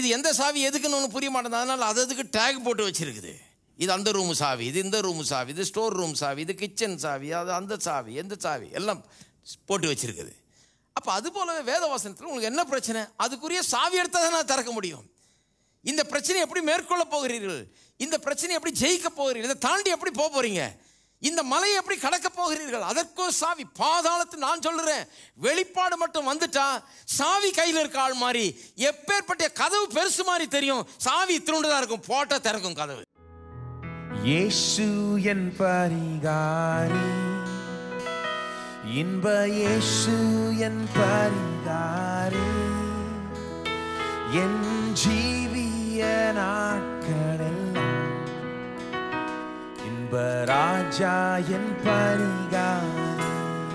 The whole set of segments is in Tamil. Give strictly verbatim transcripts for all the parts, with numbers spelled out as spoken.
இது எந்த சாவி எதுக்குன்னு ஒன்று புரிய மாட்டேங்குது. அதனால் அது அதுக்கு டேக் போட்டு வச்சுருக்குது. இது அந்த ரூமு சாவி, இது இந்த ரூமு சாவி, இது ஸ்டோர் ரூம் சாவி, இது கிச்சன் சாவி, அது அந்த சாவி, எந்த சாவி எல்லாம் போட்டு வச்சுருக்குது. அப்போ அது போலவே வேத வசனத்தில் உங்களுக்கு என்ன பிரச்சனை, அதுக்குரிய சாவி எடுத்தால் தான் நான் திறக்க முடியும். இந்த பிரச்சனையை எப்படி மேற்கொள்ள போகிறீர்கள், இந்த பிரச்சனையை எப்படி ஜெயிக்க போகிறீர்கள், இதை தாண்டி எப்படி போக போகிறீங்க, இந்த மலையை எப்படி கடக்க போகிறீர்கள், அதற்கோ சாவி. பாதாளத்து நான் சொல்லுறேன், வெளிப்பாடு மட்டும் வந்துட்டா சாவி கையில் இருக்க ஆள் மாதிரி, எப்பேற்பட்ட கதவு பெருசு மாதிரி தெரியும், சாவி திருண்டுதான் இருக்கும், போட்டா திறக்கும் கதவு. இயேசு என் பரிகாரி, இன்ப இயேசு என் பரிகாரி, என் ஜீவிய நாட்களெல்லாம் இன்ப ராஜா என் பரிகாரி,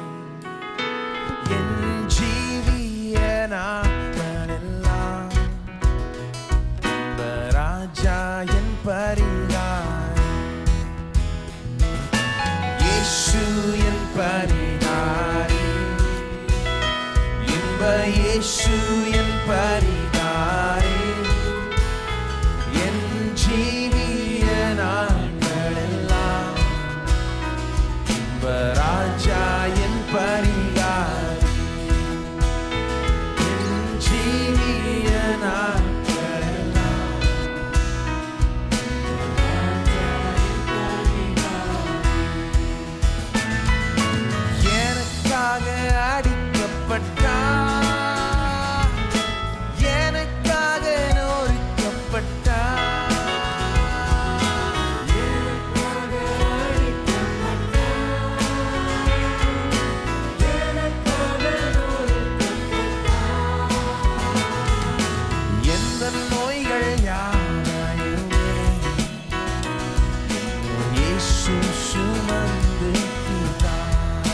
என் ஜீவிய நாட்களெல்லாம் இன்ப ராஜா என் பரிகாரி, இயேசு என் பரிகாரி, இன்ப இயேசு என் பரிகாரி, என் ஜீவிய நாட்களெல்லாம் இன்ப ராஜா என் பரிகாரி, என் ஜீவிய நாட்களெல்லாம் எனக்காக அடிக்கப்பட்டார், எனக்காக நொறுக்கப்பட்டார், எனக்காக அடிக்கப்பட்டார், எனக்காக நொறுக்கப்பட்டார், எந்த நோய்கள் யாவையுமே இயேசு சுமந்து தீர்த்தார்,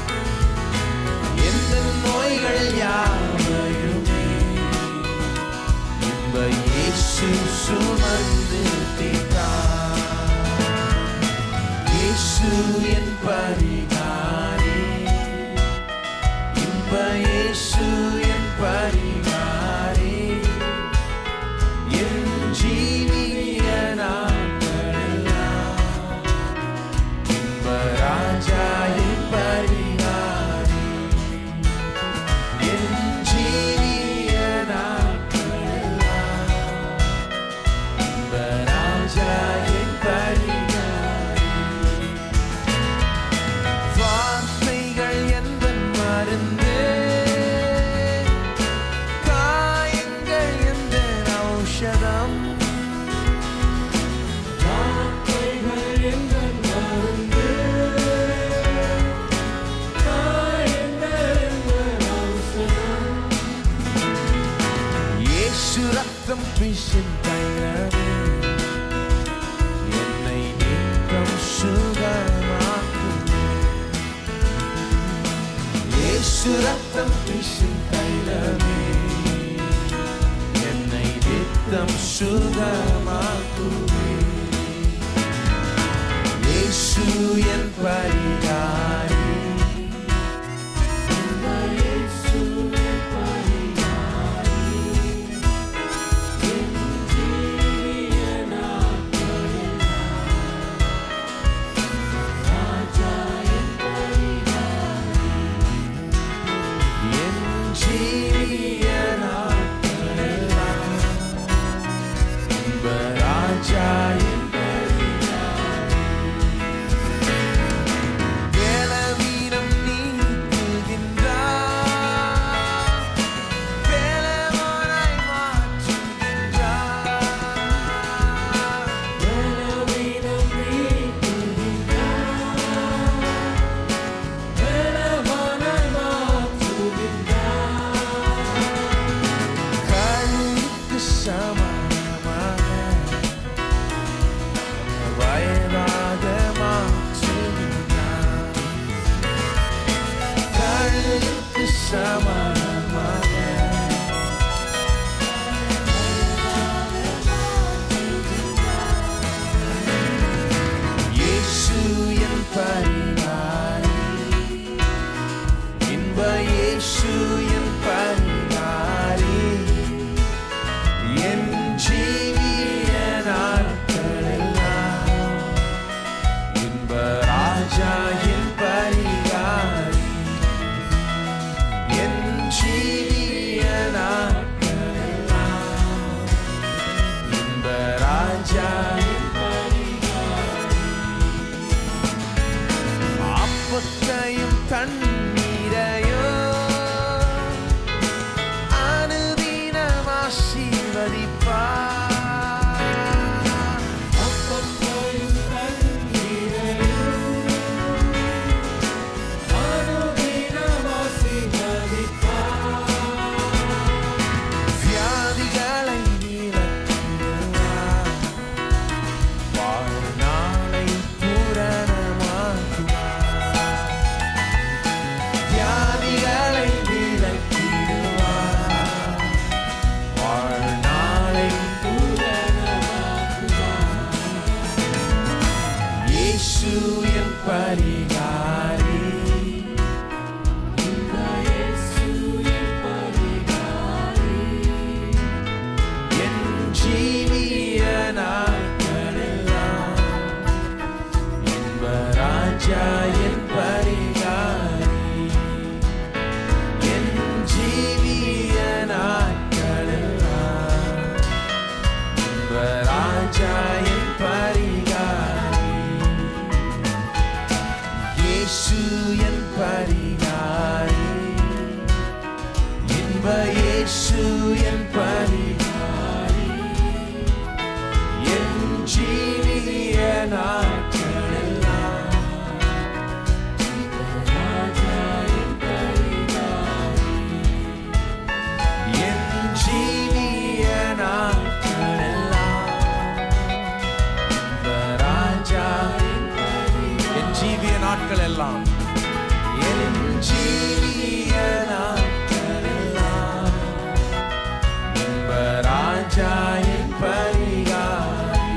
எந்த நோய்கள் யாவையுமே இன்ப இயேசு சுமந்து தீர்த்தார், இயேசு என் பரிகாரி, இன்ப இயேசு என் பரிகாரி, என் ஜீவிய நாட்களெல்லாம் இன்ப ராஜா என் பரிகாரி, என் ஜீவிய நாட்களெல்லாம் இன்ப ராஜா என் பரிகாரி, வார்த்தைகள் எந்தன் மருந்து, காயங்கள் எந்தன் ஔஷதம், வார்த்தைகள் எந்தன் மருந்து, காயங்கள் எந்தன் ஔஷதம், இயேசு ரத்தம் பிசின் தைலமே என்னை நித்தம் சுகமாக்குமே, இயேசு ரத்தம் பிசின் தைலமே என்னை நித்தம் சுகமாக்குமே, இயேசு என் பரிகாரி, இயேசு என் பரிகாரி, என் ஜீவிய நாட்களெல்லாம் ராஜா என் பரிகாரி, என் ஜீவிய நாட்களெல்லாம் இன்ப ராஜா என் பரிகாரி. அப்பத்தையும் தண்ணீரையும் அனுதினம் ஆசீர்வதிப்பார். பரிகாரி இந்த இயேசு என் பரிகாரி. என் ஜீவிய நாட்களெல்லாம் இன்ப ராஜா என் பரிகாரி. என் ஜீவிய நாட்களெல்லாம் இன்ப ராஜா என் பரிகாரி. இயேசு என் பரிகாரி. இன்ப இயேசு என் பரிகாரி. என் ஜீவிய நாட்களெல்லாம் ராஜா என் பரிகாரி. என் ஜீவிய நாட்களெல்லாம் ராஜா என் ஜீவிய நாட்கள் எல்லாம் என் ஜீவிய நாட்கள் எல்லாம் இன்ப ராஜா என் பரிகாரி.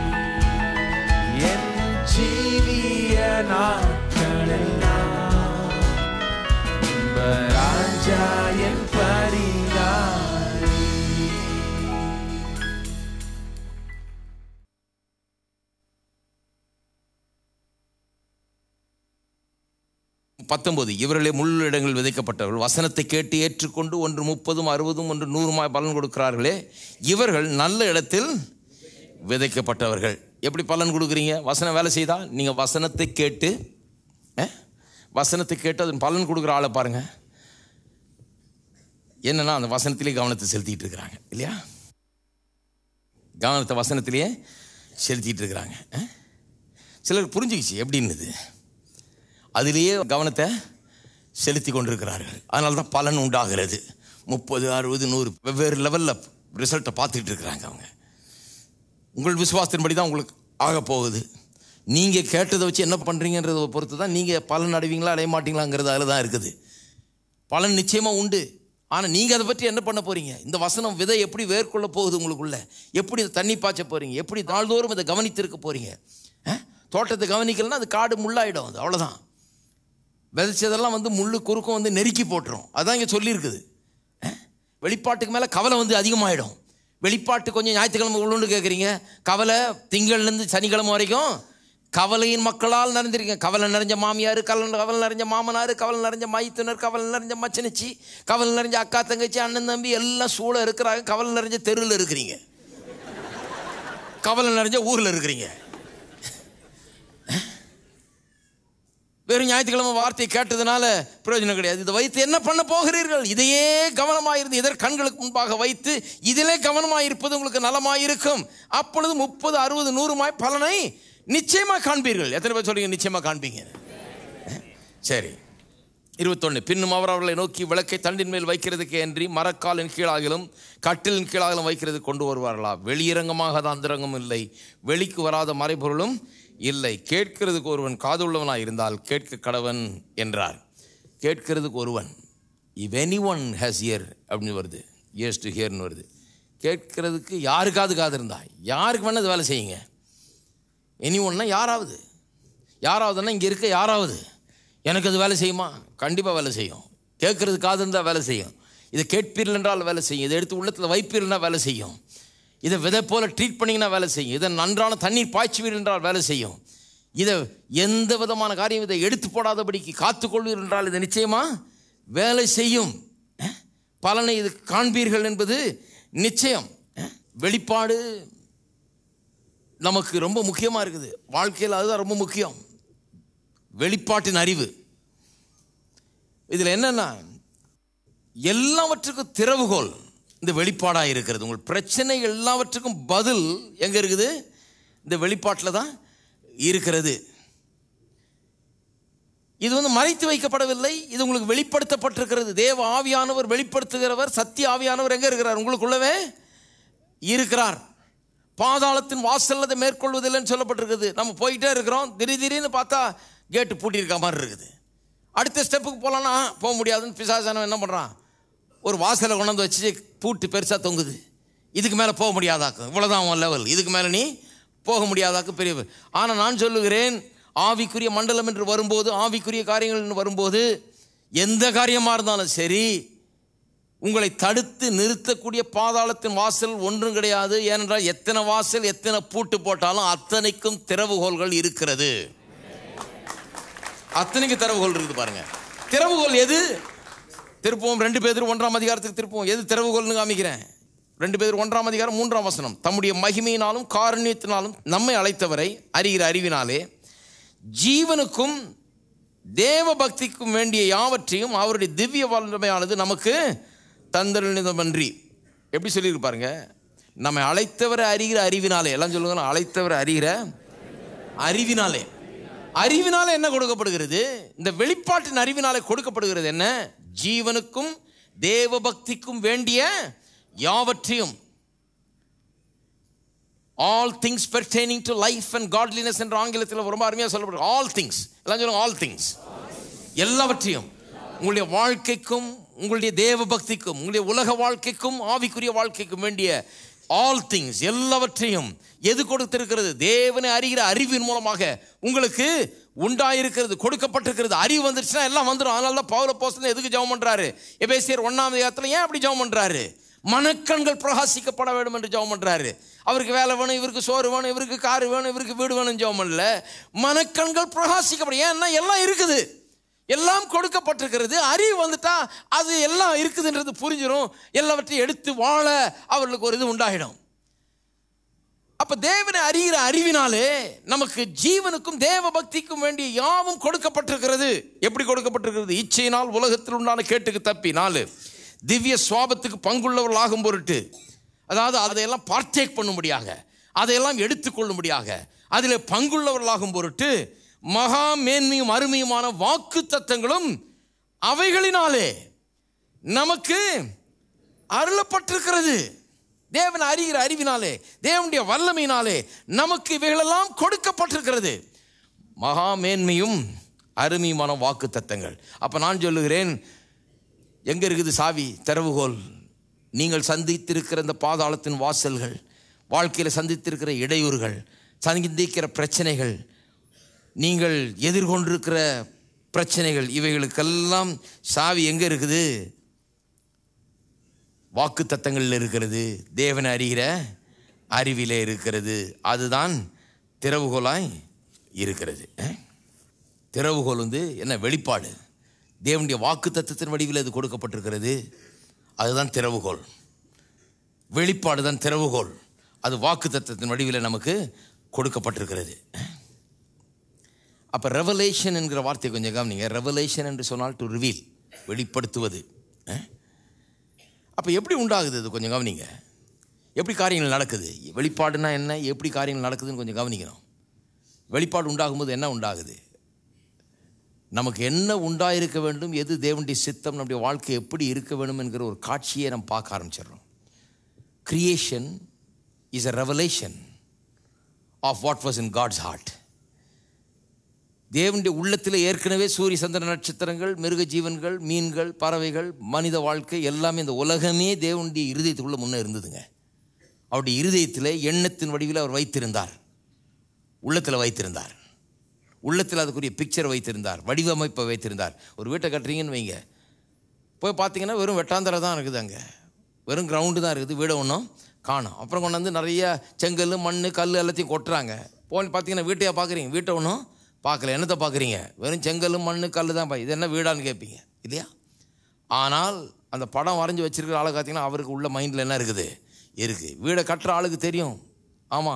என் ஜீவிய நாட்கள் எல்லாம் இன்ப ராஜா என் பரிகாரி. பத்தொன்பது இவர்களே முள்ளு இடங்கள் விதைக்கப்பட்டவர்கள் வசனத்தை கேட்டு ஏற்றுக்கொண்டு ஒன்று முப்பதும் அறுபதும் ஒன்று நூறுமாய் பலன் கொடுக்கிறார்களே இவர்கள் நல்ல இடத்தில் விதைக்கப்பட்டவர்கள். எப்படி பலன் கொடுக்குறீங்க? வசனம் வேலை செய்தா நீங்கள் வசனத்தை கேட்டு வசனத்தை கேட்டு அதன் பலன் கொடுக்குற ஆளை பாருங்க. என்னன்னா அந்த வசனத்திலே கவனத்தை செலுத்திட்டு இருக்கிறாங்க இல்லையா? கவனத்தை வசனத்திலேயே செலுத்திட்டு இருக்கிறாங்க. சிலர் புரிஞ்சுக்கிச்சு எப்படின்னுது, அதிலேயே கவனத்தை செலுத்தி கொண்டிருக்கிறார்கள். அதனால தான் பலன் உண்டாகிறது. முப்பது அறுபது நூறு வெவ்வேறு லெவலில் ரிசல்ட்டை பார்த்துக்கிட்டு இருக்கிறாங்க அவங்க. உங்கள் விசுவாசத்தின்படி தான் உங்களுக்கு ஆக போகுது. நீங்கள் கேட்டதை வச்சு என்ன பண்ணுறீங்கன்றதை பொறுத்து தான் நீங்கள் பலன் அடைவீங்களா அடைய மாட்டீங்களாங்கிறது அதில் தான் இருக்குது. பலன் நிச்சயமாக உண்டு. ஆனால் நீங்கள் அதை பற்றி என்ன பண்ண போகிறீங்க? இந்த வசனம் விதை எப்படி வேர்கொள்ள போகுது உங்களுக்குள்ள, எப்படி தண்ணி பாய்ச்ச போகிறீங்க, எப்படி நாள்தோறும் இதை கவனித்திருக்க போகிறீங்க. தோட்டத்தை கவனிக்கலன்னா அது காடு முள்ளாயிடும். அது அவ்வளோதான். விதைச்சதெல்லாம் வந்து முள்ளு குறுக்கும் வந்து நெருக்கி போட்டுரும். அதுதான் இங்கே சொல்லியிருக்குது. வெளிப்பாட்டுக்கு மேலே கவலை வந்து அதிகமாகிடும். வெளிப்பாட்டு கொஞ்சம் ஞாயிற்றுக்கிழமை உள்ளுன்னு கேட்குறீங்க. கவலை திங்கள்லேருந்து சனிக்கிழமை வரைக்கும் கவலையின் மக்களால் நிறைஞ்சிருக்கேன். கவலை நிறைஞ்ச மாமியார், கவலை கவலை நிறைஞ்ச மாமனார், கவலை நிறைஞ்ச மைத்துனர், கவலை நிறைஞ்ச மச்சனிச்சி, கவலை நிறைஞ்ச அக்கா தங்கச்சி அண்ணன் தம்பி எல்லாம் சூழ இருக்கிறாங்க. கவலை நிறைஞ்ச தெருவில் இருக்கிறீங்க, கவலை நிறைஞ்ச ஊரில் இருக்கிறீங்க. வெறும் ஞாயிற்றுக்கிழமை வார்த்தையை கேட்டதுனால பிரயோஜனம் கிடையாது. இதை வைத்து என்ன பண்ண போகிறீர்கள்? இதையே கவனமாயிருந்து இதற்கு கண்களுக்கு முன்பாக வைத்து இதிலே கவனமாயிருப்பது உங்களுக்கு நலமாயிருக்கும். அப்பொழுது முப்பது அறுபது நூறுமாய் பலனை நிச்சயமாக காண்பீர்கள். எத்தனை பேர் சொல்றீங்க நிச்சயமாக காண்பீங்க? சரி, இருபத்தொன்னு பின்னும் அவர் அவர்களை நோக்கி விளக்கை தண்டின் மேல் வைக்கிறதுக்கு என்று மரக்காலின் கீழாகிலும் கட்டிலின் கீழாகிலும் வைக்கிறது கொண்டு வருவார்களா? வெளியரங்கமாக அது அந்தரங்கம் இல்லை, வெளிக்கு வராத மறைபொருளும் இல்லை. கேட்கிறதுக்கு ஒருவன் காதுள்ளவனாக இருந்தால் கேட்க கடவன் என்றார். கேட்கிறதுக்கு ஒருவன், இவ் எனி ஒன் ஹேஸ் இயர் அப்படின்னு வருது, இயர்ஸ் டு ஹியர்னு வருது. கேட்கிறதுக்கு யாருக்காவது காது இருந்தா யாருக்கு வேணால் அது வேலை செய்யுங்க. எனி ஒன்னா யாராவது, யாராவதுன்னா இங்கே இருக்க யாராவது எனக்கு அது வேலை செய்யுமா? கண்டிப்பாக வேலை செய்யும். கேட்கறது காது இருந்தால் வேலை செய்யும். இதை கேட்பீர்கள் என்றால் வேலை செய்யும். இதை எடுத்து உள்ளத்தில் வைப்பீர்கள்னா வேலை செய்யும். இதை விதை போல ட்ரீட் பண்ணிங்கன்னா வேலை செய்யும். இதை நன்றான தண்ணீர் பாய்ச்சுவீர்கள் என்றால் வேலை செய்யும். இதை எந்த விதமான காரியம் இதை எடுத்து போடாதபடிக்கு காத்துக்கொள்வீர்கள் என்றால் இது நிச்சயமாக வேலை செய்யும். பலனை இது காண்பீர்கள் என்பது நிச்சயம். வெளிப்பாடு நமக்கு ரொம்ப முக்கியமாக இருக்குது. வாழ்க்கையில் அதுதான் ரொம்ப முக்கியம், வெளிப்பாட்டின் அறிவு. இதில் என்னன்னா எல்லாவற்றுக்கும் திறவுகோல் இந்த வெளிப்பாடாக இருக்கிறது. உங்கள் பிரச்சனை எல்லாவற்றுக்கும் பதில் எங்கே இருக்குது? இந்த வெளிப்பாட்டில் தான் இருக்கிறது. இது வந்து மறைத்து வைக்கப்படவில்லை, இது உங்களுக்கு வெளிப்படுத்தப்பட்டிருக்கிறது. தேவ ஆவியானவர் வெளிப்படுத்துகிறவர், சத்திய ஆவியானவர் எங்கே இருக்கிறார்? உங்களுக்குள்ளவே இருக்கிறார். பாதாளத்தின் வாசல் அதை மேற்கொள்வதில்லைன்னு சொல்லப்பட்டிருக்குது. நம்ம போயிட்டே இருக்கிறோம், திடீர் திடீர்னு பார்த்தா கேட்டு பூட்டியிருக்க மாதிரி இருக்குது. அடுத்த ஸ்டெப்புக்கு போகலான்னா போக முடியாதுன்னு பிசாசானவன் என்ன பண்ணுறான்? ஒரு வாசலை கொண்டாந்து வச்சு பூட்டு பெருசாக தொங்குது. இதுக்கு மேலே போக முடியாதாக்கும், இவ்வளோதான் அவன் லெவல், இதுக்கு மேலே நீ போக முடியாதாக்கு பெரிய. ஆனால் நான் சொல்லுகிறேன், ஆவிக்குரிய மண்டலம் என்று வரும்போது, ஆவிக்குரிய காரியங்கள் என்று வரும்போது, எந்த காரியமாக இருந்தாலும் சரி, உங்களை தடுத்து நிறுத்தக்கூடிய பாதாளத்தின் வாசல் ஒன்றும் கிடையாது. ஏனென்றால் எத்தனை வாசல் எத்தனை பூட்டு போட்டாலும் அத்தனைக்கும் திறவுகோல்கள் இருக்கிறது. அத்தனைக்கு திறவுகோல் இருக்குது. பாருங்க, திறவுகோல் எது? திருப்பவும் ரெண்டு பேர் ஒன்றாம் அதிகாரத்துக்கு திருப்பவும் எது திறவுகோல்னு காமிக்கிறேன். ரெண்டு பேர் ஒன்றாம் அதிகாரம் மூன்றாம் வசனம். தம்முடைய மகிமையினாலும் காருண்யத்தினாலும் நம்மை அழைத்தவரை அறிகிற அறிவினாலே ஜீவனுக்கும் தேவ பக்திக்கும் வேண்டிய யாவற்றையும் அவருடைய திவ்ய வல்லமையானது நமக்கு தந்தருளினதன்றி. எப்படி சொல்லியிருப்பாருங்க? நம்மை அழைத்தவரை அறிகிற அறிவினாலே. எல்லாம் சொல்லுங்க, அழைத்தவரை அறிகிற அறிவினாலே. அறிவினாலே என்ன கொடுக்கப்படுகிறது? இந்த வெளிப்பாட்டின் அறிவினாலே கொடுக்கப்படுகிறது என்ன? ஜீவனுக்கும் தேவ பக்திக்கும் வேண்டிய யாவற்றையும். All things pertaining to life and godliness என்ற ஆங்கிலத்தில் ரொம்ப அருமையாக சொல்லப்படுது. All things, எல்லாம் சொல்லுங்க, all things, எல்லாவற்றையும். உங்களுடைய வாழ்க்கைக்கும் உங்களுடைய தேவ பக்திக்கும் உங்களுடைய உலக வாழ்க்கைக்கும் ஆவிக்குரிய வாழ்க்கைக்கும் வேண்டிய all things எல்லாவற்றையும் எது கொடுத்திருக்கிறது? தேவனை அறிகிற அறிவின் மூலமாக உங்களுக்கு உண்டாயிருக்கிறது, கொடுக்கப்பட்டிருக்கிறது. அறிவு வந்துருச்சுன்னா எல்லாம் வந்துடும். அதனால தான் பவுல் அப்போஸ்தலன் எதுக்கு ஜெபம் பண்றாரு? எபேசியர் ஒன்றாம் அதிகாரத்தில் ஏன் அப்படி ஜெபம் பண்றாரு? மனக்கண்கள் பிரகாசிக்கப்பட வேண்டும் என்று ஜெபம் பண்றாரு. அவருக்கு வேலை வேணும், இவருக்கு சோறு வேணும், இவருக்கு காரு வேணும், இவருக்கு வீடு வேணும் ஜெபம் பண்ணல. மனக்கண்கள் பிரகாசிக்கப்படும். ஏன்னா எல்லாம் இருக்குது, எல்லாம் கொடுக்கப்பட்டிருக்கிறது. அறிவு வந்துட்டா அது எல்லாம் இருக்குதுன்றது புரிஞ்சிடும். எல்லாவற்றையும் எடுத்து வாழ அவர்களுக்கு ஒரு இது உண்டாகிடும். அப்ப தேவனை அறிகிற அறிவினாலே நமக்கு ஜீவனுக்கும் தேவ பக்திக்கும் வேண்டிய யாவும் கொடுக்கப்பட்டிருக்கிறது. எப்படி கொடுக்கப்பட்டிருக்கிறது? இச்சையினால் உலகத்தில் உண்டான கேட்டுக்கு தப்பி நாலு திவ்ய சுவாபத்துக்கு பங்குள்ளவர்கள் ஆகும் பொருட்டு, அதாவது அதையெல்லாம் பார்ட்டேக் பண்ணும்படியாக, அதையெல்லாம் எடுத்துக்கொள்ளும்படியாக, அதில் பங்குள்ளவர்களாகும் பொருட்டு மகா மேன்மையும் அருமையுமான வாக்கு தத்தங்களும் அவைகளினாலே நமக்கு அருளப்பட்டிருக்கிறது. தேவன் அறிகிற அறிவினாலே, தேவனுடைய வல்லமையினாலே நமக்கு இவைகளெல்லாம் கொடுக்கப்பட்டிருக்கிறது. மகா மேன்மையும் அருமையுமான வாக்கு தத்தங்கள். அப்ப நான் சொல்லுகிறேன், எங்க இருக்குது சாவி, திறவுகோல்? நீங்கள் சந்தித்திருக்கிற இந்த பாதாளத்தின் வாசல்கள், வாழ்க்கையில் சந்தித்திருக்கிற இடையூறுகள், சந்திக்கிற பிரச்சனைகள், நீங்கள் எதிர்கொண்டிருக்கிற பிரச்சனைகள், இவைகளுக்கெல்லாம் சாவி எங்க இருக்குது? வாக்கு தத்தங்களில் இருக்கிறது, தேவனை அறிகிற அறிவிலே இருக்கிறது. அதுதான் திறவுகோலாய் இருக்கிறது. திறவுகோல் வந்து என்ன? வெளிப்பாடு. தேவனுடைய வாக்கு தத்தத்தின் வடிவில் அது கொடுக்கப்பட்டிருக்கிறது. அதுதான் திறவுகோல். வெளிப்பாடு தான் திறவுகோல். அது வாக்கு தத்தத்தின் வடிவில் நமக்கு கொடுக்கப்பட்டிருக்கிறது. அப்போ ரெவலேஷன் என்கிற வார்த்தை கொஞ்சம் கவனிங்க. ரெவலேஷன் என்று சொன்னால் டு ரிவீல், வெளிப்படுத்துவது. அப்போ எப்படி உண்டாகுது அது கொஞ்சம் கவனிங்க. எப்படி காரியங்கள் நடக்குது? வெளிப்பாடுனா என்ன, எப்படி காரியங்கள் நடக்குதுன்னு கொஞ்சம் கவனிக்கணும். வெளிப்பாடு உண்டாகும்போது என்ன உண்டாகுது? நமக்கு என்ன உண்டாயிருக்க வேண்டும், எது தேவனுடைய சித்தம், நம்முடைய வாழ்க்கை எப்படி இருக்க வேண்டும் என்கிற ஒரு காட்சியை நம்ம பார்க்க ஆரம்பிச்சிடறோம். Creation is a revelation of what was in God's heart. தேவனுடைய உள்ளத்தில் ஏற்கனவே சூரிய சந்திர நட்சத்திரங்கள், மிருக ஜீவன்கள், மீன்கள், பறவைகள், மனித வாழ்க்கை எல்லாமே, இந்த உலகமே தேவனுடைய இருதயத்துக்குள்ள முன்னே இருந்ததுங்க. அவருடைய இருதயத்தில் எண்ணத்தின் வடிவில் அவர் வைத்திருந்தார், உள்ளத்தில் வைத்திருந்தார், உள்ளத்தில் அதுக்குரிய பிக்சர் வைத்திருந்தார், வடிவமைப்பை வைத்திருந்தார். ஒரு வீட்டை கட்டுறீங்கன்னு வைங்க, போய் பார்த்தீங்கன்னா வெறும் வெட்டாந்தரை தான் இருக்குது, அங்கே வெறும் கிரவுண்டு தான் இருக்குது, வீடை ஒன்றும் காணும். அப்புறம் கொண்டு வந்து நிறைய செங்கல், மண், கல் எல்லாத்தையும் கொட்டுறாங்க. போய் பார்த்தீங்கன்னா வீட்டையா பார்க்குறீங்க? வீட்டை ஒன்றும் பார்க்கல. என்னத்தை பார்க்குறீங்க? வெறும் செங்கல், மண், கல் தான் பா. இது என்ன வீடான்னு கேட்பீங்க இல்லையா? ஆனால் அந்த படம் வரைஞ்சி வச்சிருக்கிற ஆளை பார்த்தீங்கன்னா அவருக்கு உள்ள மைண்டில் என்ன இருக்குது இருக்குது. வீடை கட்டுற ஆளுக்கு தெரியும், ஆமாம்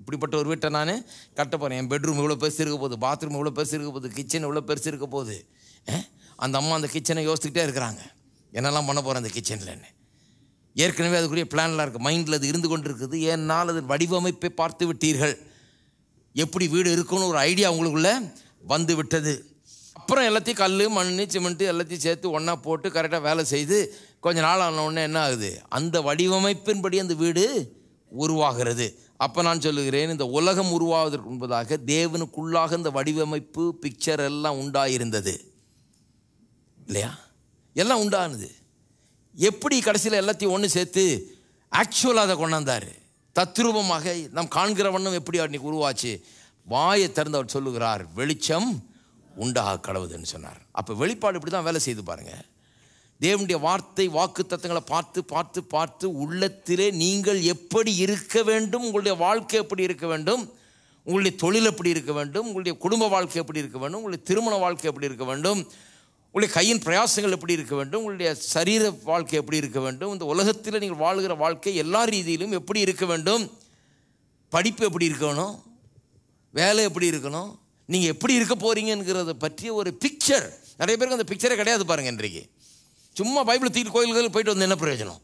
இப்படிப்பட்ட ஒரு வீட்டை நான் கட்ட போகிறேன். என் பெட்ரூம் இவ்வளோ பெருசு இருக்க போகுது, பாத்ரூம் இவ்வளோ பெருசு இருக்க போகுது, கிச்சன் இவ்வளோ பெருசு இருக்க போகுது. அந்த அம்மா அந்த கிச்சனை யோசிச்சுக்கிட்டே இருக்கிறாங்க, என்னெல்லாம் பண்ண போகிறேன் அந்த கிச்சனில்ன்னு. ஏற்கனவே அதுக்குரிய பிளான்லாம் இருக்குது, மைண்டில் அது இருந்து கொண்டு இருக்குது. ஏன்னால் அது வடிவமைப்பை பார்த்து விட்டீர்கள், எப்படி வீடு இருக்குன்னு ஒரு ஐடியா உங்களுக்குள்ளே வந்து விட்டது. அப்புறம் எல்லாத்தையும் கல் மண் சிமெண்ட்டு எல்லாத்தையும் சேர்த்து ஒன்றா போட்டு கரெக்டாக வேலை செய்து கொஞ்ச நாள் ஆன உடனே என்ன ஆகுது, அந்த வடிவமைப்பின்படி அந்த வீடு உருவாகிறது. அப்போ நான் சொல்லுகிறேன், இந்த உலகம் உருவாவதற்கு முன்பதாக தேவனுக்குள்ளாக இந்த வடிவமைப்பு பிக்சர் எல்லாம் உண்டாயிருந்தது இல்லையா? எல்லாம் உண்டானது. எப்படி கடைசியில் எல்லாத்தையும் ஒன்று சேர்த்து ஆக்சுவலாக அதை கொண்டாந்தார், தத்ரூபமாக நாம் காண்கிற வண்ணம் எப்படி அன்றைக்கி உருவாச்சு. வாயை திறந்து அவர் சொல்லுகிறார், வெளிச்சம் உண்டாக கடவுதுன்னு சொன்னார். அப்போ வெளிப்பாடு இப்படி தான் வேலை செய்து பாருங்கள். தேவனுடைய வார்த்தை வாக்கு தத்தங்களை பார்த்து பார்த்து பார்த்து உள்ளத்திலே நீங்கள் எப்படி இருக்க வேண்டும், உங்களுடைய வாழ்க்கை எப்படி இருக்க வேண்டும், உங்களுடைய தொழில் எப்படி இருக்க வேண்டும், உங்களுடைய குடும்ப வாழ்க்கை எப்படி இருக்க வேண்டும், உங்களுடைய திருமண வாழ்க்கை எப்படி இருக்க வேண்டும், உங்களுடைய கையின் பிரயாசங்கள் எப்படி இருக்க வேண்டும், உங்களுடைய சரீர வாழ்க்கை எப்படி இருக்க வேண்டும், இந்த உலகத்தில் நீங்கள் வாழ்கிற வாழ்க்கை எல்லா ரீதியிலும் எப்படி இருக்க வேண்டும், படிப்பு எப்படி இருக்கணும், வேலை எப்படி இருக்கணும், நீங்கள் எப்படி இருக்க போகிறீங்கிறத பற்றிய ஒரு பிக்சர். நிறைய பேருக்கு அந்த பிக்சரே கிடையாது பாருங்கள். இன்றைக்கு சும்மா பைபிள் தூக்கிட்டு கோயில்கள் போயிட்டு வந்து என்ன பிரயோஜனம்?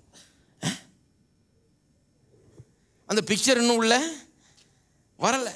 அந்த பிக்சர் இன்னும் உள்ள வரலை.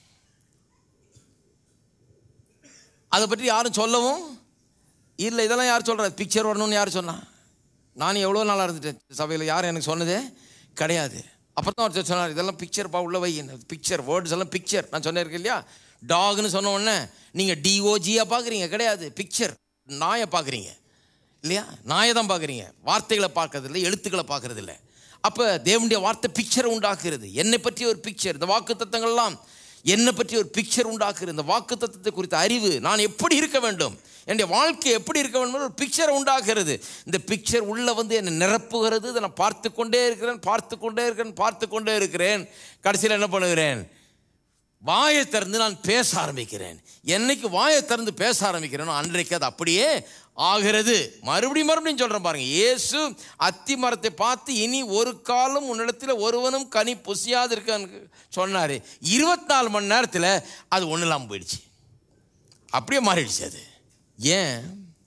அதை பற்றி யாரும் சொல்லவும் இல்லை. இதெல்லாம் யார் சொல்கிறா? பிக்சர் வரணும்னு யார் சொன்னா? நான் எவ்வளோ நாளாக இருந்துட்டேன் சபையில், யாரும் எனக்கு சொன்னதே கிடையாது. அப்புறம் தான் அவர் சொன்னார், இதெல்லாம் பிக்சர் பா உள்ள வை, பிக்சர் வேர்ட்ஸ் எல்லாம் பிக்சர். நான் சொன்னேன் இருக்கு இல்லையா, டாக்னு சொன்ன உடனே நீங்கள் டிஓஜியாக பார்க்குறீங்க, கிடையாது, பிக்சர் நாயை பார்க்குறீங்க இல்லையா? நாயை தான் பார்க்குறீங்க, வார்த்தைகளை பார்க்கறது இல்லை, எழுத்துக்களை பார்க்கறது இல்லை. அப்போ தேவனுடைய வார்த்தை பிக்சரை உண்டாக்குறது. என்னை பற்றி ஒரு பிக்சர், இந்த வாக்கு தத்தங்கள்லாம் என்னை பற்றி ஒரு பிக்சர் உண்டாக்குறது. இந்த வாக்கு தத்தத்தை குறித்த அறிவு, நான் எப்படி இருக்க வேண்டும், என்னுடைய வாழ்க்கை எப்படி இருக்க வேண்டும், ஒரு பிக்சரை உண்டாக்குறது. இந்த பிக்சர் உள்ள வந்து என்னை நிரப்புகிறது. இதை நான் பார்த்து கொண்டே இருக்கிறேன் பார்த்து கொண்டே இருக்கிறேன் பார்த்து கொண்டே இருக்கிறேன் கடைசியில் என்ன பண்ணுகிறேன், வாயை திறந்து நான் பேச ஆரம்பிக்கிறேன். என்னைக்கு வாயை திறந்து பேச ஆரம்பிக்கிறேனோ அன்றைக்கு அது அப்படியே ஆகிறது. மறுபடியும் மறுபடியும் சொல்கிறேன் பாருங்கள், இயேசு அத்தி மரத்தை பார்த்து இனி ஒரு காலம் உன்னிடத்தில் ஒருவனும் கனி புசியாது இருக்கான்னு சொன்னார். இருபத்தி நாலு மணி நேரத்தில் அது ஒன்றும் இல்லாமல் போயிடுச்சு, அப்படியே மாறிடுச்சு. அது ஏன்?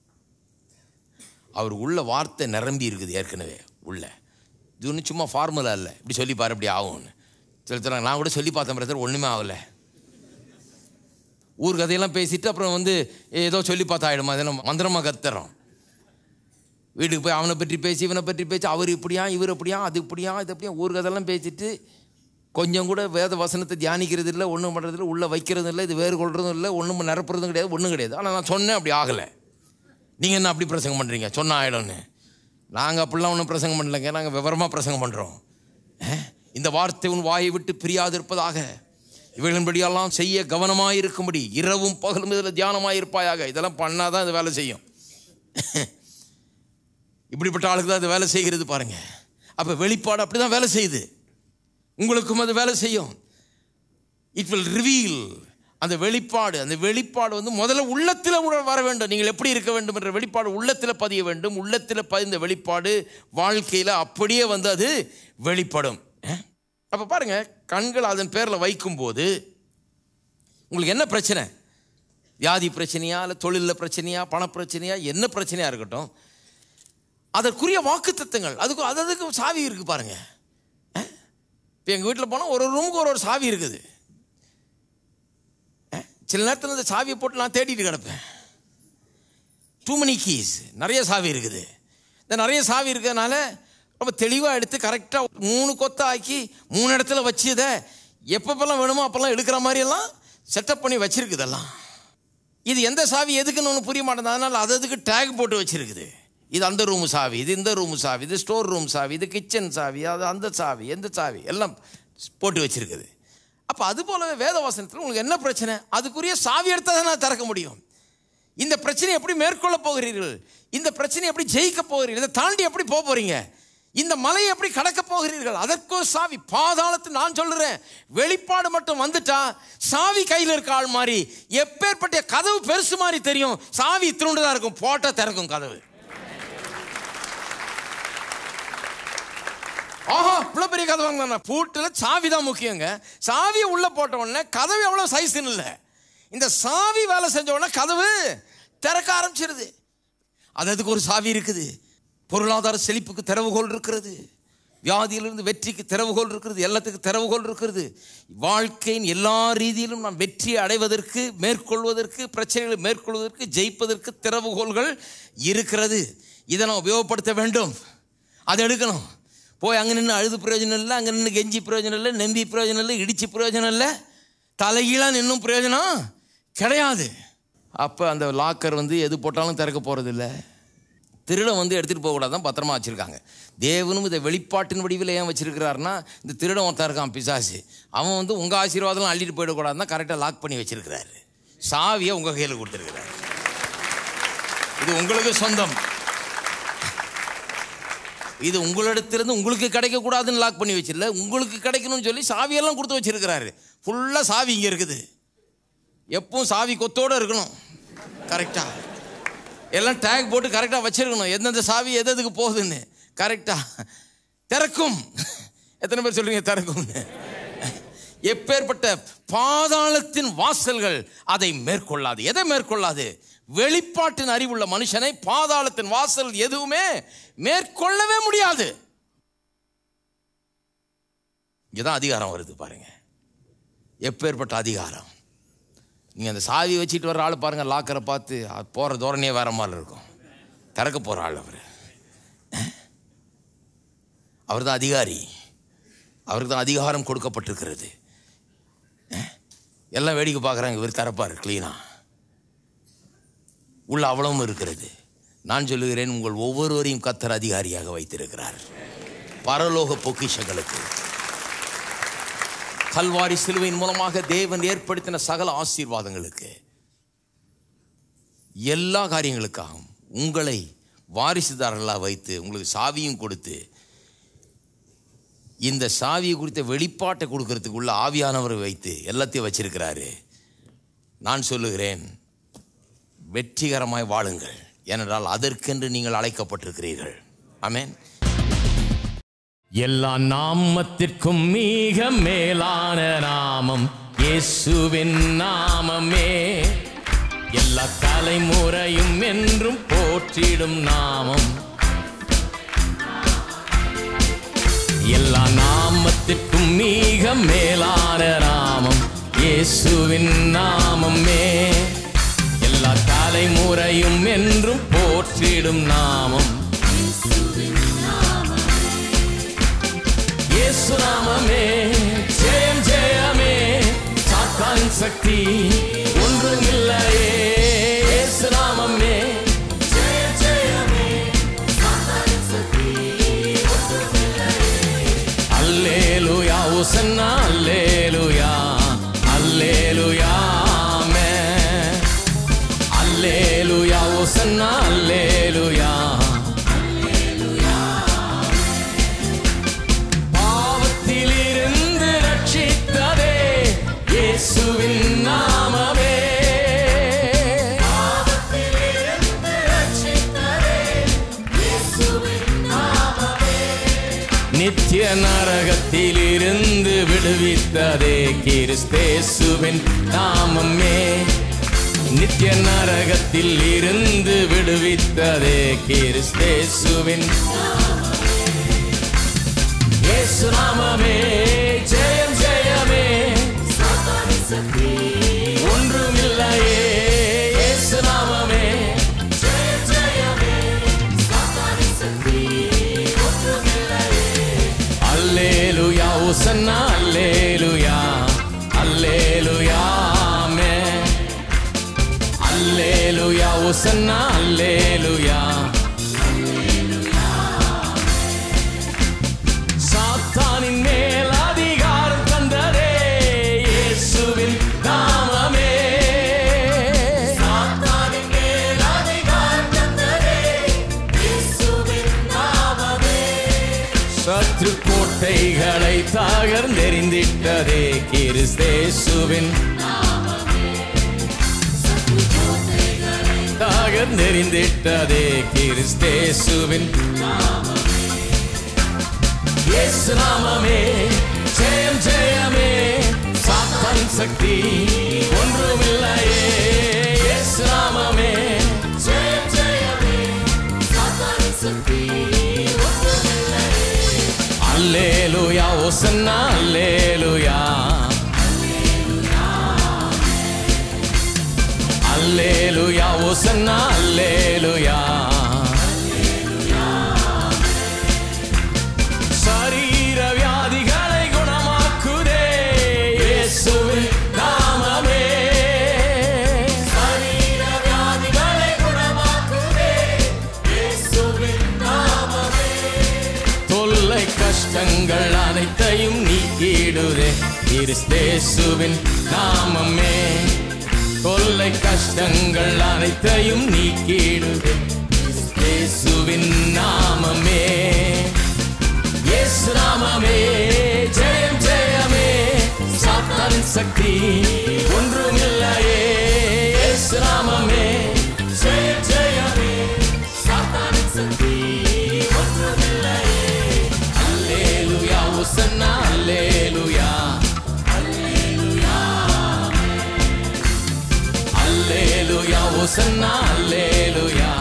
அவர் உள்ள வார்த்தை நிரம்பி இருக்குது ஏற்கனவே உள்ள. இது ஒன்றும் சும்மா ஃபார்முலா இல்லை, இப்படி சொல்லி பாரு அப்படி ஆகும்னு சொல்லி தராங்க. நான் கூட சொல்லி பார்த்தேன் பிரதர், ஒன்றுமே ஆகலை. ஊர் கதையெல்லாம் பேசிட்டு அப்புறம் வந்து ஏதோ சொல்லி பார்த்தா ஆகிடுமா, அதெல்லாம் மந்திரமாக கத்துறோம். வீட்டுக்கு போய் அவனை பற்றி பேசி இவனை பற்றி பேசி அவர் இப்படியா இவர் அப்படியா அது இப்படியா இது அப்படியா ஊர் கதையெல்லாம் பேசிட்டு கொஞ்சம் கூட வேத வசனத்தை தியானிக்கிறது இல்லை, ஒன்றும் பண்ணுறது இல்லை, உள்ளே வைக்கிறதும் இல்லை, இது வேறு கொள்றதும் இல்லை, ஒன்றும் நிரப்புறதும் கிடையாது, ஒன்றும் கிடையாது. ஆனால் நான் சொன்னேன் அப்படி ஆகலை. நீங்கள் என்ன அப்படி பிரசங்கம் பண்ணுறீங்க, சொன்ன ஆகிடும்னு. நாங்கள் அப்படிலாம் ஒன்றும் பிரசங்கம் பண்ணலைங்க, நாங்கள் விவரமாக பிரசங்கம் பண்ணுறோம். இந்த வார்த்தை உன் வாயை விட்டு பிரியாது இருப்பதாக, இவைகளின்படியெல்லாம் செய்ய கவனமாக இருக்கும்படி இரவும் பகலும் இதில் தியானமாக இருப்பாயாக. இதெல்லாம் பண்ணால் தான் இது வேலை செய்யும். இப்படிப்பட்ட ஆளுக்கு தான் அது வேலை செய்கிறது பாருங்கள். அப்போ வெளிப்பாடு அப்படி தான் வேலை செய்யுது, உங்களுக்கும் அது வேலை செய்யும். It will reveal. அந்த வெளிப்பாடு அந்த வெளிப்பாடு வந்து முதல்ல உள்ளத்தில் வர வேண்டும். நீங்கள் எப்படி இருக்க வேண்டும் என்ற வெளிப்பாடு உள்ளத்தில் பதிய வேண்டும். உள்ளத்தில் பதிந்த வெளிப்பாடு வாழ்க்கையில் அப்படியே வந்து அது வெளிப்படும். அப்போ பாருங்கள், கண்கள் அதன் பேரில் வைக்கும்போது உங்களுக்கு என்ன பிரச்சனை, வியாதி பிரச்சனையா இல்லை தொழிலில் பிரச்சனையா பண பிரச்சனையா என்ன பிரச்சனையாக இருக்கட்டும், அதற்குரிய வாக்கு தத்தங்கள் அதுக்கு அது அதுக்கு சாவி இருக்குது பாருங்கள். இப்போ எங்கள் வீட்டில் போனால் ஒரு ரூமுக்கு ஒரு ஒரு சாவி இருக்குது. சில நேரத்தில் இந்த சாவியை போட்டு நான் தேடிட்டு கிடப்பேன். டூ மெனி கீஸ், நிறைய சாவி இருக்குது. இந்த நிறைய சாவி இருக்கிறதுனால ரொம்ப தெளிவாக எடுத்து கரெக்டாக மூணு கொத்த ஆக்கி மூணு இடத்துல வச்சுதை எப்பப்பெல்லாம் வேணுமோ அப்போல்லாம் எடுக்கிற மாதிரியெல்லாம் செட்டப் பண்ணி வச்சுருக்குதெல்லாம். இது எந்த சாவி எதுக்குன்னு ஒன்று புரிய மாட்டேங்குது. அதனால் அது அதுக்கு டேக் போட்டு வச்சுருக்குது. இது அந்த ரூமு சாவி, இது இந்த ரூமு சாவி, இது ஸ்டோர் ரூம் சாவி, இது கிச்சன் சாவி, அது அந்த சாவி எந்த சாவி எல்லாம் போட்டு வச்சுருக்குது. அப்போ அது போலவே வேத வசனத்தில் உங்களுக்கு என்ன பிரச்சனை, அதுக்குரிய சாவி எடுத்தால் தான் நான் திறக்க முடியும். இந்த பிரச்சனையை எப்படி மேற்கொள்ள போகிறீர்கள், இந்த பிரச்சனையை எப்படி ஜெயிக்க போகிறீர்கள், இதை தாண்டி எப்படி போக போகிறீங்க, இந்த மலையை எப்படி கடக்க போகிறீர்கள், அதற்கும் சாவி. பாதாளத்து நான் சொல்லுறேன், வெளிப்பாடு மட்டும் வந்துட்டா சாவி கையில் இருக்க ஆள் மாதிரி. எப்பேற்பட்ட கதவு பெருசு மாதிரி தெரியும், சாவி இத்தினுண்டுதான் இருக்கும், போட்டால் திறக்கும் கதவு. ஆஹா இவ்வளவு பெரிய கதவு வாங்க. பூட்டுல சாவி தான் முக்கியங்க. சாவியை உள்ள போட்ட உடனே கதவு எவ்வளவு சைஸ்ன்னு இல்லை, இந்த சாவி வேலை செஞ்ச உடனே கதவு திறக்க ஆரம்பிச்சிருது. அது அதுக்கு ஒரு சாவி இருக்குது. பொருளாதார செழிப்புக்கு திறவுகோல் இருக்கிறது, வியாதியிலிருந்து வெற்றிக்கு திறவுகோல் இருக்கிறது, எல்லாத்துக்கும் திறவுகோல் இருக்கிறது. வாழ்க்கையின் எல்லா ரீதியிலும் நாம் வெற்றியை அடைவதற்கு, மேற்கொள்வதற்கு, பிரச்சனைகளை மேற்கொள்வதற்கு, ஜெயிப்பதற்கு திறவுகோல்கள் இருக்கிறது. இதை நாம் உபயோகப்படுத்த வேண்டும். அதை எடுக்கணும். போய் அங்கே நின்று அழுது பிரயோஜனம் இல்லை, அங்கே நின்று கெஞ்சி பிரயோஜனம் இல்லை, நம்பி பிரயோஜனம் இல்லை, இடிச்சு பிரயோஜனம் இல்லை, தலைகீழாக நின்னும் பிரயோஜனம் கிடையாது. அப்போ அந்த லாக்கர் வந்து எது போட்டாலும் திறக்க போகிறது இல்லை. திருடன் வந்து எடுத்துகிட்டு போகக்கூடாது தான் பத்திரமா வச்சுருக்காங்க. தேவனும் இதை வெளிப்பாட்டின் வடிவில் ஏன் வச்சுருக்கிறாருன்னா, இந்த திருடன் ஒருத்தன் இருக்கான் பிசாசு, அவன் வந்து உங்கள் ஆசீர்வாதம்லாம் அள்ளிட்டு போயிடக்கூடாதுன்னா கரெக்டாக லாக் பண்ணி வச்சுருக்கிறாரு. சாவியை உங்கள் கையில் கொடுத்துருக்கிறாரு. இது உங்களுக்கு சொந்தம். இது உங்களிடத்திலிருந்து உங்களுக்கு கிடைக்கக்கூடாதுன்னு லாக் பண்ணி வச்சிடல, உங்களுக்கு கிடைக்கணும்னு சொல்லி சாவியெல்லாம் கொடுத்து வச்சிருக்கிறாரு. ஃபுல்லாக சாவி இங்கே இருக்குது. எப்பவும் சாவி கொத்தோடு இருக்கணும். கரெக்டாக எல்லாம் டேக் போட்டு கரெக்டாக வச்சிருக்கணும். எந்தெந்த சாவி எது எதுக்கு போகுதுன்னு கரெக்டாக திறக்கும். எத்தனை பேர் சொல்றீங்க திறக்கும்னு? எப்பேற்பட்ட பாதாளத்தின் வாசல்கள் அதை மேற்கொள்ளாது. எதை மேற்கொள்ளாது? வெளிப்பாட்டின் அறிவுள்ள மனுஷனை பாதாளத்தின் வாசல் எதுவுமே மேற்கொள்ளவே முடியாது. இங்கதான் அதிகாரம் வருது பாருங்க. எப்பேற்பட்ட அதிகாரம்! நீங்க அந்த சாவி வச்சுட்டு வர்ற ஆள் பாருங்க, லாக்கரை பார்த்து போற தோரணையே வேற மாதிரி இருக்கும். திறக்க போற ஆள் அவர். அவர் தான் அதிகாரி. அவருக்கு தான் அதிகாரம் கொடுக்கப்பட்டிருக்கிறது. எல்லாம் வேடிக்கை பார்க்குறாங்க, இவர் திறப்பார் கிளீனா. உள்ள அவ்வளவும் இருக்கிறது. நான் சொல்லுகிறேன், உங்கள் ஒவ்வொருவரையும் கர்த்தர் அதிகாரியாக வைத்திருக்கிறார். பரலோக பொக்கிஷங்களுக்கு கல்வாரி சிலுவையின் மூலமாக தேவன் ஏற்படுத்தின சகல ஆசீர்வாதங்களுக்கு, எல்லா காரியங்களுக்காகவும் உங்களை வாரிசுதாரர்களாக வைத்து உங்களுக்கு சாவியும் கொடுத்து, இந்த சாவியை குறித்த வெளிப்பாட்டை கொடுக்கறதுக்கு உள்ள ஆவியானவரை வைத்து எல்லாத்தையும் வச்சிருக்கிறாரு. நான் சொல்லுகிறேன், வெற்றிகரமாய் வாழுங்கள். ஏனென்றால் அதற்கென்று நீங்கள் அழைக்கப்பட்டிருக்கிறீர்கள். ஆமென். எல்லா நாமத்திற்கும் மிக மேலான நாமம் இயேசுவின் நாமமே. எல்லா தலைமுறையும் என்றும் போற்றிடும் நாமம். எல்லா நாமத்திற்கும் மிக மேலான நாமம் இயேசுவின் நாமமே. எல்லா தலைமுறையும் என்றும் போற்றிடும் நாமம் இயேசு நாமமே. ஜெயம் ஜெயமே, சாத்தானின் சக்தி ஒன்றும் இல்லையே. இயேசு நாமமே. ஜெயம் ஜெயமே, சாத்தானின் சக்தி ஒன்றும் இல்லையே. அல்லேலூயா ஓசன்னா, அல்லேலூயா அல்லேலூயா ஆமென். அல்லேலூயா ஓசன்னா, அல்லேலூயா. இயேசுவின் நாமமே. பாவத்திலிருந்து ரட்சித்ததே இயேசுவின் நாமமே. நித்திய நரகத்திலிருந்து விடுவித்ததே கிறிஸ்தேசுவின் நாமமே. நித்திய நரகத்தில் இருந்து விடுவித்ததே கிறிஸ்தேசுவின் இயேசு நாமமே. ஜெயம் ஜெயமே, ஒன்றுமில்லையே. இயேசு நாமமே. ஜெயம் ஜெயமே, சாத்தானின் சக்தி ஒன்றுமில்லையே. அல்லேலூயா ஓசன்னா, அல்லேலூயா அல்லேலூயா ஆமென். அல்லேலூயா ஓசன்னா, அல்லேலூயா. சாத்தானின் மேல் அதிகாரம் தந்ததே இயேசுவின் நாமமே. சாத்தானின் மேல் அதிகாரம் தந்ததே இயேசுவின் நாமமே. சத்ரு கோட்டைகளை தகர்ந்தெறிந்திட்டதே கிறிஸ்தேசுவின் நாமமே. சத்ரு கோட்டைகளை தகர்ந்தெறிந்திட்டதே கிறிஸ்தேசுவின் நாமமே. இயேசு நாமமே ஜெயம் ஜெயமே சாத்தானின் சக்தி ஒன்றுமில்லையே இயேசு நாமமே ஜெயம் ஜெயமே சாத்தானின் சக்தி ஒன்றுமில்லையே அல்லேலூயா ஓசன்னா அல்லேலூயா அல்லேலூயா ஓசன்னா அல்லேலூயா சரீர வியாதிகளை குணமாக்குதே இயேசுவின் நாமமே சரீர வியாதிகளை குணமாக்குதே இயேசுவின் நாமமே தொல்லை கஷ்டங்கள் அனைத்தையும் நீக்கிடுதே கிறிஸ்தேசுவின் நாமமே தொல்லை கஷ்டங்கள் அனைத்தையும் நீக்கிடுதே இயேசுவின் நாமமே இயேசு நாமமே ஜெயம் ஜெயமே சாத்தானின் சக்தி ஒன்றுமில்லையே இயேசு நாமமே ஜெயம் ஜெயமே சாத்தானின் சக்தி ஒன்றுமில்லையே அல்லேலூயா ஓசன்னா அல்லேலூயா அல்லேலூயா ஓசன்னா அல்லேலூயா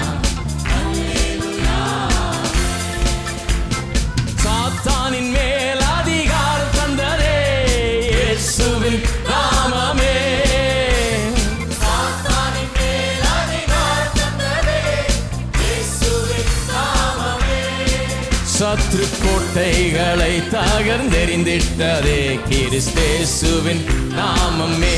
சாத்தானின் மேல் அதிகாரம் தந்ததே இயேசுவின் நாமமே சாத்தானின் மேல் அதிகாரம் தந்ததே இயேசுவின் நாமமே சத்ரு கோட்டைகளை தகர்ந்தெறிந்திட்டதே கிறிஸ்தேசுவின் நாமமே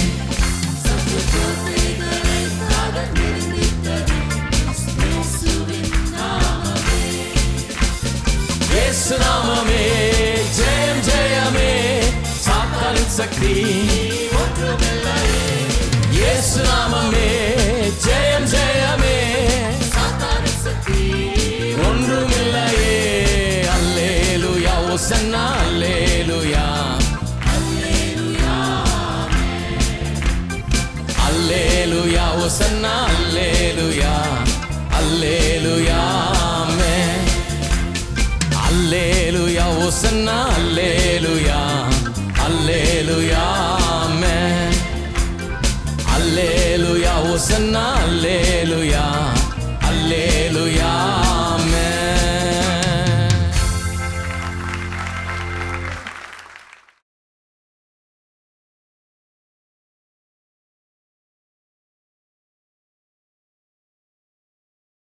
இயேசு நாமமே ஜெயம் ஜெயமே சாத்தானின் சக்தி ஒன்றுமில்லையே இயேசு நாமமே ஜெயம் ஜெயமே சாத்தானின் சக்தி ஒன்றுமில்லையே அல்லேலூயா ஓசன்னா அல்லேலூயா அல்லேலூயா ஓசன்னா அல்லேலூயா அல்லேலூயா அல்லேலூயா ஓசன்னா அல்லேலூயா அல்லேலூயா ஆமென் அல்லேலூயா ஓசன்னா